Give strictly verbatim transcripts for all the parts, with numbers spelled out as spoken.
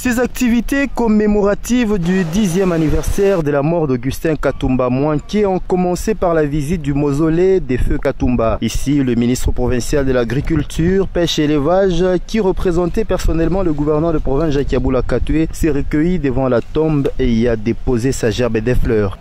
Ces activités commémoratives du dixième anniversaire de la mort d'Augustin Katumba Mwanké ont commencé par la visite du mausolée des feux Katumba. Ici, le ministre provincial de l'Agriculture, Pêche et Élevage, qui représentait personnellement le gouverneur de province Jacques Yaboula Katoué, s'est recueilli devant la tombe et y a déposé sa gerbe des fleurs.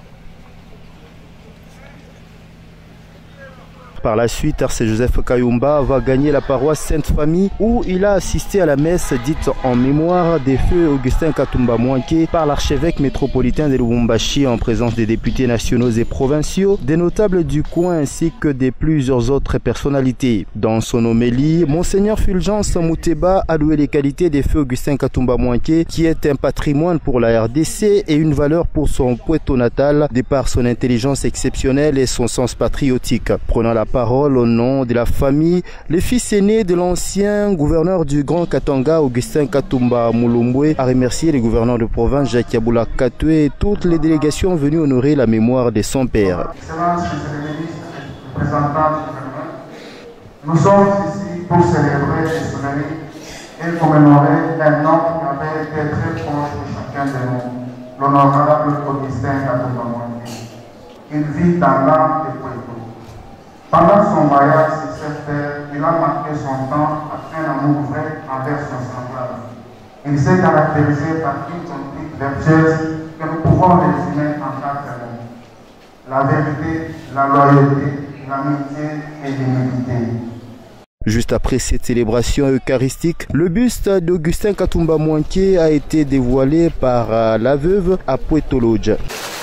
Par la suite, Arce Joseph Kayumba va gagner la paroisse Sainte-Famille où il a assisté à la messe dite en mémoire des feux Augustin Katumba Mwanké par l'archevêque métropolitain de Lubumbashi en présence des députés nationaux et provinciaux, des notables du coin ainsi que de plusieurs autres personnalités. Dans son homélie, Monseigneur Fulgence Mouteba a loué les qualités des feux Augustin Katumba Mwanké qui est un patrimoine pour la R D C et une valeur pour son Poitou natal de par son intelligence exceptionnelle et son sens patriotique. Prenant la parole au nom de la famille, le fils aîné de l'ancien gouverneur du Grand Katanga, Augustin Katumba Mulumbwe, a remercié le gouverneur de province Jacques Yaboula Katoué et toutes les délégations venues honorer la mémoire de son père. Excellence, Monsieur le ministre, représentant du gouvernement, nous sommes ici pour célébrer et souligner et commémorer un homme qui avait été très proche de chacun de nous, l'honorable Augustin Katumba Mwanké. Il vit dans l'âme de Poitou. Pendant son voyage sur cette terre, il a marqué son temps après un amour vrai envers son semblable. Il s'est caractérisé par une conduite vertueuse que nous pouvons résumer en quatre mots: la vérité, la loyauté, l'amitié et l'humilité. Juste après cette célébration eucharistique, le buste d'Augustin Katumba Mwanké a été dévoilé par la veuve à Poitou Lodge.